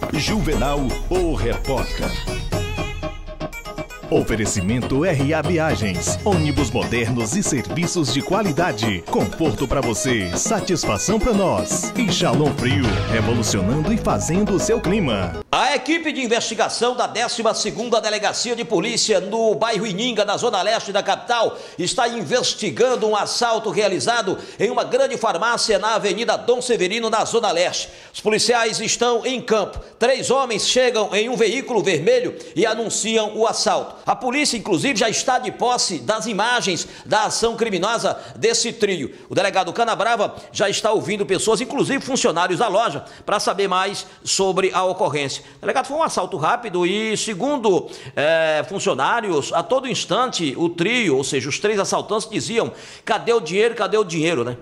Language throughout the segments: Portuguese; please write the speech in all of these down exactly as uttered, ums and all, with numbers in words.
Juvenal, o repórter. Oferecimento R A Viagens, ônibus modernos e serviços de qualidade. Conforto para você, satisfação para nós. E Shalom Frio, revolucionando e fazendo o seu clima. A equipe de investigação da décima segunda Delegacia de Polícia no bairro Ininga, na zona leste da capital, está investigando um assalto realizado em uma grande farmácia na Avenida Dom Severino, na zona leste. Os policiais estão em campo. Três homens chegam em um veículo vermelho e anunciam o assalto. A polícia, inclusive, já está de posse das imagens da ação criminosa desse trio. O delegado Canabrava já está ouvindo pessoas, inclusive funcionários da loja, para saber mais sobre a ocorrência. Delegado, foi um assalto rápido e, segundo é, funcionários, a todo instante o trio, ou seja, os três assaltantes diziam: cadê o dinheiro, cadê o dinheiro, né?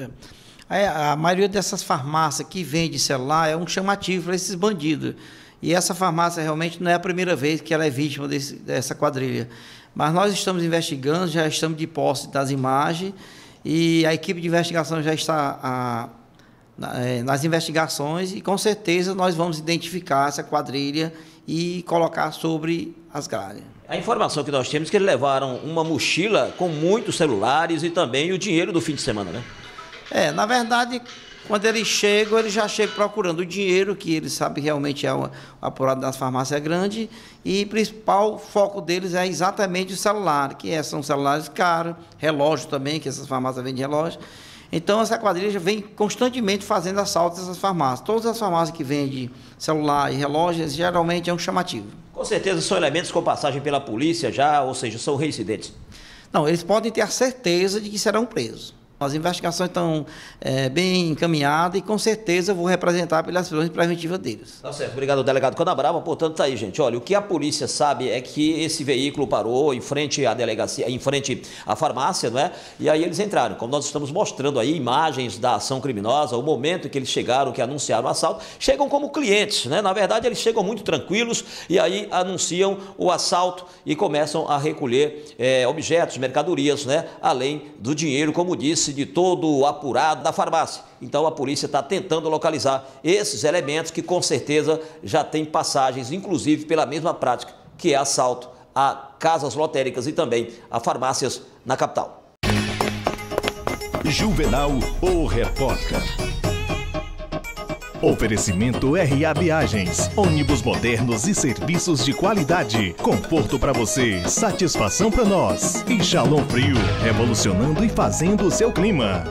É. A maioria dessas farmácias que vende celular é um chamativo para esses bandidos. E essa farmácia realmente não é a primeira vez que ela é vítima desse, dessa quadrilha. Mas nós estamos investigando, já estamos de posse das imagens e a equipe de investigação já está a, na, é, nas investigações e com certeza nós vamos identificar essa quadrilha e colocar sobre as grades. A informação que nós temos é que eles levaram uma mochila com muitos celulares e também o dinheiro do fim de semana, né? É, na verdade, quando eles chegam, eles já chegam procurando o dinheiro, que eles sabem que realmente é o apurado das farmácias grande, e o principal foco deles é exatamente o celular, que é, são celulares caros, relógio também, que essas farmácias vendem relógio. Então, essa quadrilha vem constantemente fazendo assaltos nessas farmácias. Todas as farmácias que vendem celular e relógios, geralmente é um chamativo. Com certeza são elementos com passagem pela polícia já, ou seja, são reincidentes. Não, eles podem ter a certeza de que serão presos. As investigações estão é, bem encaminhadas e com certeza eu vou representar pelas ações preventivas deles. Tá certo, obrigado, delegado Canabrava. Portanto, tá aí, gente. Olha, o que a polícia sabe é que esse veículo parou em frente à delegacia, em frente à farmácia, não é? E aí eles entraram. Como nós estamos mostrando aí imagens da ação criminosa, o momento em que eles chegaram, que anunciaram o assalto, chegam como clientes, né? Na verdade, eles chegam muito tranquilos e aí anunciam o assalto e começam a recolher é, objetos, mercadorias, né? Além do dinheiro, como disse, de todo o apurado da farmácia. Então a polícia está tentando localizar esses elementos que com certeza já têm passagens, inclusive pela mesma prática, que é assalto a casas lotéricas e também a farmácias na capital. Juvenal, o repórter. Oferecimento R A Viagens, ônibus modernos e serviços de qualidade. Conforto para você, satisfação para nós. E Shalom Frio, revolucionando e fazendo o seu clima.